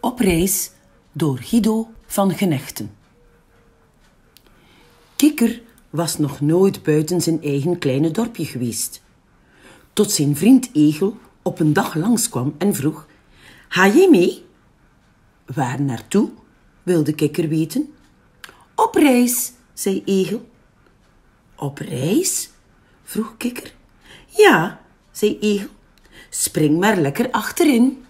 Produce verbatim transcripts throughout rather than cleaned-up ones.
Op reis door Guido van Genechten. Kikker was nog nooit buiten zijn eigen kleine dorpje geweest. Tot zijn vriend Egel op een dag langskwam en vroeg: "Ga jij mee?" "Waar naartoe?" wilde Kikker weten. "Op reis," zei Egel. "Op reis?" vroeg Kikker. "Ja," zei Egel. "Spring maar lekker achterin."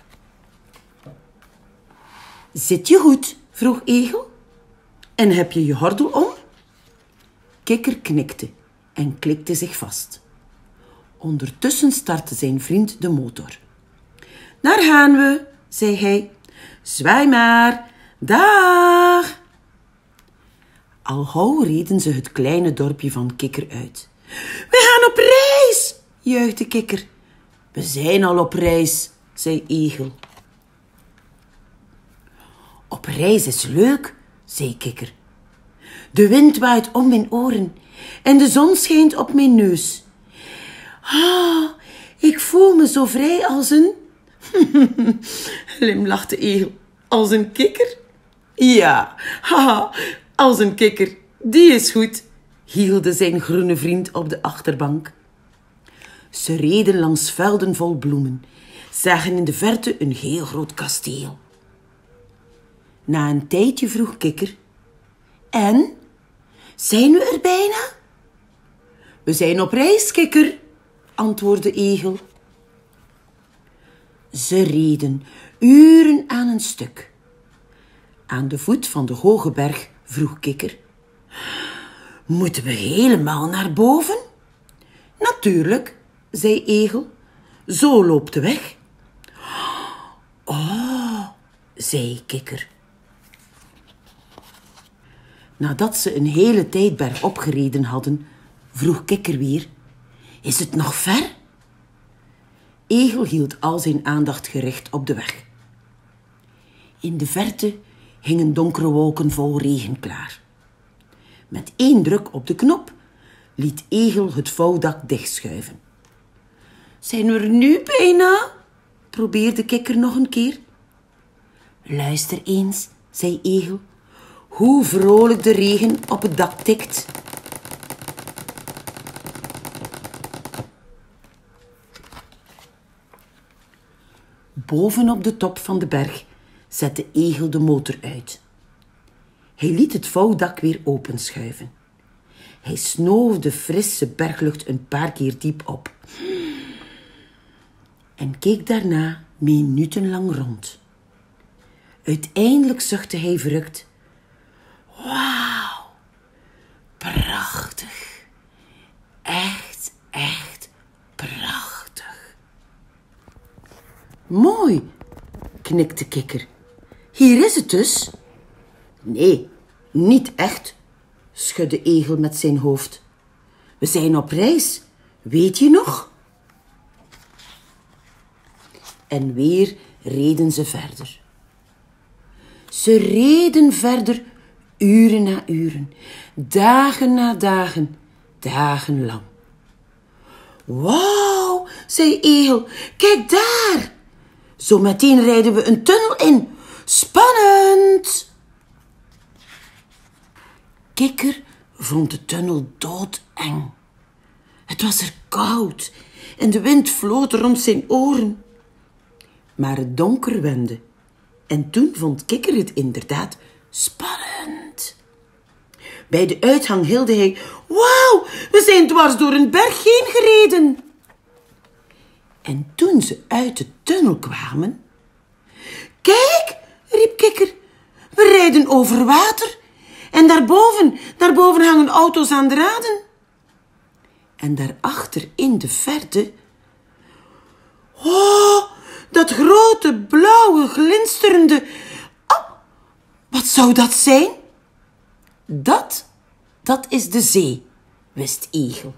"Zit je goed?" vroeg Egel. "En heb je je gordel om?" Kikker knikte en klikte zich vast. Ondertussen startte zijn vriend de motor. "Daar gaan we," zei hij. "Zwaai maar. Dag!" Al gauw reden ze het kleine dorpje van Kikker uit. "We gaan op reis!" juichte Kikker. "We zijn al op reis," zei Egel. "Op reis is leuk," zei Kikker. "De wind waait om mijn oren en de zon schijnt op mijn neus. Ah, ik voel me zo vrij als een..." glimlachte Egel. "Als een kikker?" "Ja, haha, als een kikker. Die is goed," gielde zijn groene vriend op de achterbank. Ze reden langs velden vol bloemen, zagen in de verte een heel groot kasteel. Na een tijdje vroeg Kikker: "En? Zijn we er bijna?" "We zijn op reis, Kikker," antwoordde Egel. Ze reden uren aan een stuk. Aan de voet van de hoge berg vroeg Kikker: "Moeten we helemaal naar boven?" "Natuurlijk," zei Egel. "Zo loopt de weg." "Oh," zei Kikker. Nadat ze een hele tijd bergop gereden hadden, vroeg Kikker weer: "Is het nog ver?" Egel hield al zijn aandacht gericht op de weg. In de verte hingen donkere wolken vol regen klaar. Met één druk op de knop liet Egel het vouwdak dichtschuiven. "Zijn we er nu bijna?" probeerde Kikker nog een keer. "Luister eens," zei Egel, "hoe vrolijk de regen op het dak tikt." Boven op de top van de berg zette Egel de motor uit. Hij liet het vouwdak weer openschuiven. Hij snoof de frisse berglucht een paar keer diep op en keek daarna minutenlang rond. Uiteindelijk zuchtte hij verrukt: "Wauw, prachtig. Echt, echt prachtig." "Mooi," knikte Kikker. "Hier is het dus." "Nee, niet echt," schudde Egel met zijn hoofd. "We zijn op reis, weet je nog?" En weer reden ze verder. Ze reden verder, uren na uren, dagen na dagen, dagenlang. "Wauw," zei Egel, "kijk daar. Zo meteen rijden we een tunnel in. Spannend!" Kikker vond de tunnel doodeng. Het was er koud en de wind floot rond zijn oren. Maar het donker wende en toen vond Kikker het inderdaad spannend. Bij de uitgang gilde hij: "Wauw, we zijn dwars door een berg heen gereden." En toen ze uit de tunnel kwamen: "Kijk," riep Kikker, "we rijden over water en daarboven, daarboven hangen auto's aan draden." En daarachter in de verte: "Oh, dat grote, blauwe, glinsterende... Oh, wat zou dat zijn?" Dat, dat is de zee," wist Egel.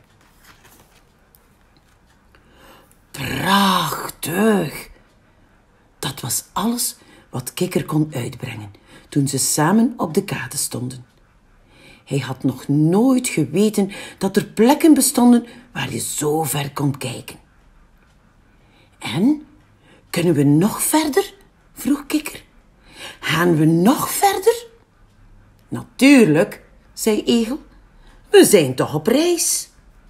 Prachtig! Dat was alles wat Kikker kon uitbrengen toen ze samen op de kade stonden. Hij had nog nooit geweten dat er plekken bestonden waar je zo ver kon kijken. "En, kunnen we nog verder?" vroeg Kikker. Gaan we nog verder? Natuurlijk, zei Egel. We zijn toch op reis?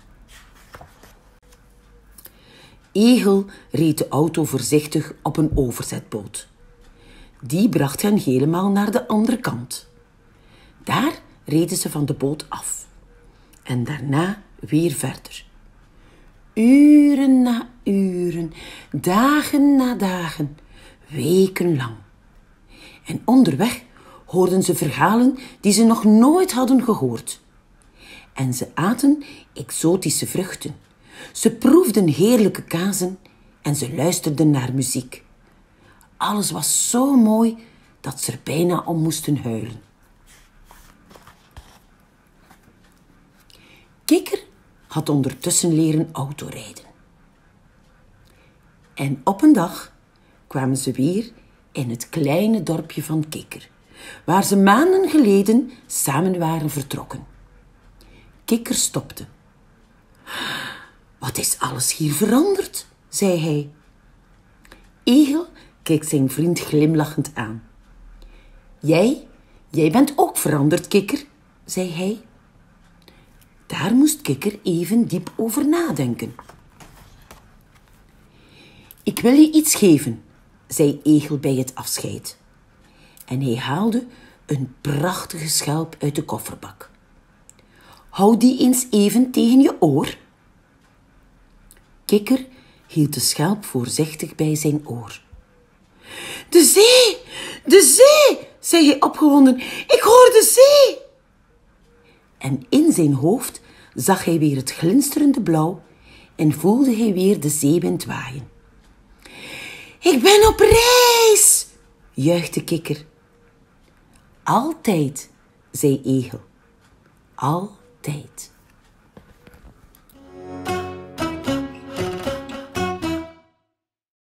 Egel reed de auto voorzichtig op een overzetboot. Die bracht hen helemaal naar de andere kant. Daar reden ze van de boot af. En daarna weer verder. Uren na uren, dagen na dagen, wekenlang. En onderweg hoorden ze verhalen die ze nog nooit hadden gehoord. En ze aten exotische vruchten. Ze proefden heerlijke kazen en ze luisterden naar muziek. Alles was zo mooi dat ze er bijna om moesten huilen. Kikker had ondertussen leren autorijden. En op een dag kwamen ze weer in het kleine dorpje van Kikker, waar ze maanden geleden samen waren vertrokken. Kikker stopte. Wat is alles hier veranderd? Zei hij. Egel keek zijn vriend glimlachend aan. Jij, jij bent ook veranderd, Kikker, zei hij. Daar moest Kikker even diep over nadenken. Ik wil je iets geven, zei Egel bij het afscheid. En hij haalde een prachtige schelp uit de kofferbak. Hou die eens even tegen je oor. Kikker hield de schelp voorzichtig bij zijn oor. De zee, de zee, zei hij opgewonden. Ik hoor de zee. En in zijn hoofd zag hij weer het glinsterende blauw en voelde hij weer de zeewind waaien. Ik ben op reis, juichte Kikker. Altijd, zei Egel. Altijd.